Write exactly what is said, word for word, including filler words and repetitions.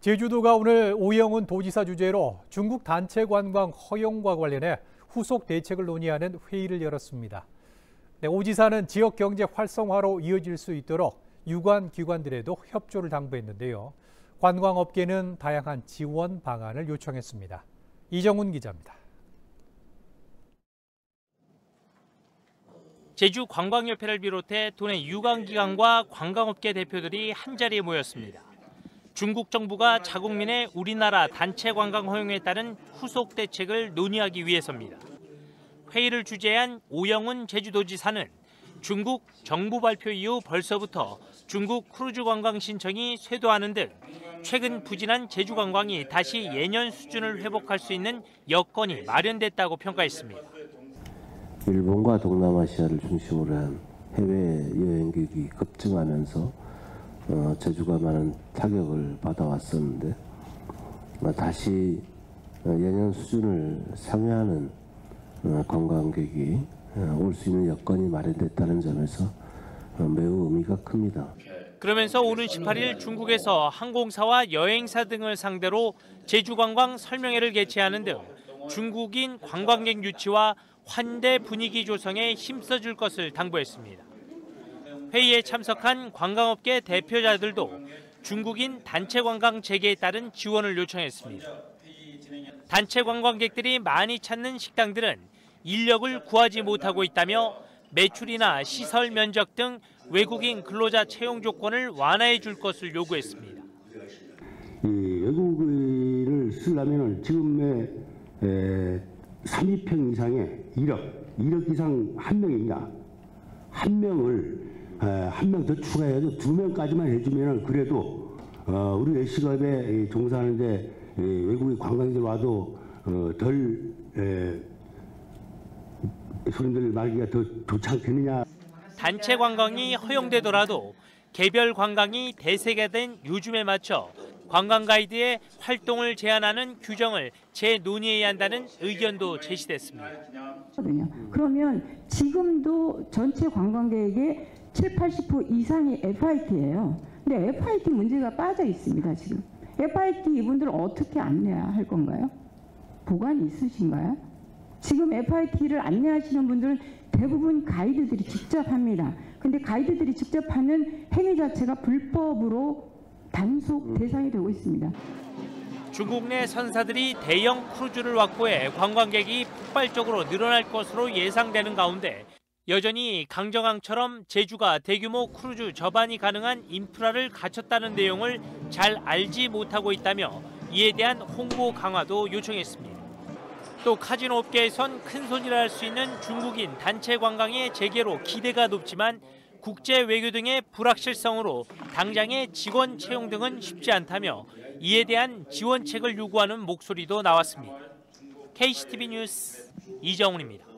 제주도가 오늘 오영훈 도지사 주재로 중국 단체 관광 허용과 관련해 후속 대책을 논의하는 회의를 열었습니다. 네, 오 지사는 지역 경제 활성화로 이어질 수 있도록 유관 기관들에도 협조를 당부했는데요. 관광업계는 다양한 지원 방안을 요청했습니다. 이정훈 기자입니다. 제주관광협회를 비롯해 도내 유관기관과 관광업계 대표들이 한자리에 모였습니다. 중국 정부가 자국민의 우리나라 단체 관광 허용에 따른 후속 대책을 논의하기 위해서입니다. 회의를 주재한 오영훈 제주도지사는 중국 정부 발표 이후 벌써부터 중국 크루즈 관광 신청이 쇄도하는 등 최근 부진한 제주 관광이 다시 예년 수준을 회복할 수 있는 여건이 마련됐다고 평가했습니다. 일본과 동남아시아를 중심으로 한 해외 여행객이 급증하면서 어, 제주가 많은 타격을 받아왔었는데 어, 다시 어, 예년 수준을 상회하는 어, 관광객이 어, 올 수 있는 여건이 마련됐다는 점에서 어, 매우 의미가 큽니다. 그러면서 오는 십팔 일 중국에서 항공사와 여행사 등을 상대로 제주관광 설명회를 개최하는 등 중국인 관광객 유치와 환대 분위기 조성에 힘써줄 것을 당부했습니다. 회의에 참석한 관광업계 대표자들도 중국인 단체 관광 재개에 따른 지원을 요청했습니다. 단체 관광객들이 많이 찾는 식당들은 인력을 구하지 못하고 있다며 매출이나 시설 면적 등 외국인 근로자 채용 조건을 완화해 줄 것을 요구했습니다. 이 외국인을 쓰려면 지금의 삼십 평 이상의 일억, 일억 이상 한 명이냐, 한 명을 한 명 더 추가해서 두 명까지만 해주면 그래도 우리 외식업에 종사하는데 외국인 관광객들 와도 덜 손님들 말기가 더 좋지 않겠느냐. 단체 관광이 허용되더라도 개별 관광이 대세가 된 요즘에 맞춰 관광 가이드의 활동을 제한하는 규정을 재논의해야 한다는 의견도 제시됐습니다. 그러면 지금도 전체 관광객의 칠십, 팔십 퍼센트 이상이 에프아이티예요. 근데 에프아이티 문제가 빠져 있습니다, 지금. 에프아이티 이분들은 어떻게 안내할 건가요? 보관이 있으신가요? 지금 에프아이티를 안내하시는 분들은 대부분 가이드들이 직접 합니다. 근데 가이드들이 직접 하는 행위 자체가 불법으로 단속 대상이 되고 있습니다. 중국 내 선사들이 대형 크루즈를 확보해 관광객이 폭발적으로 늘어날 것으로 예상되는 가운데 여전히 강정항처럼 제주가 대규모 크루즈 접안이 가능한 인프라를 갖췄다는 내용을 잘 알지 못하고 있다며 이에 대한 홍보 강화도 요청했습니다. 또 카지노 업계에선 큰손이라 할 수 있는 중국인 단체 관광의 재개로 기대가 높지만 국제 외교 등의 불확실성으로 당장의 직원 채용 등은 쉽지 않다며 이에 대한 지원책을 요구하는 목소리도 나왔습니다. 케이씨티비 뉴스 이정훈입니다.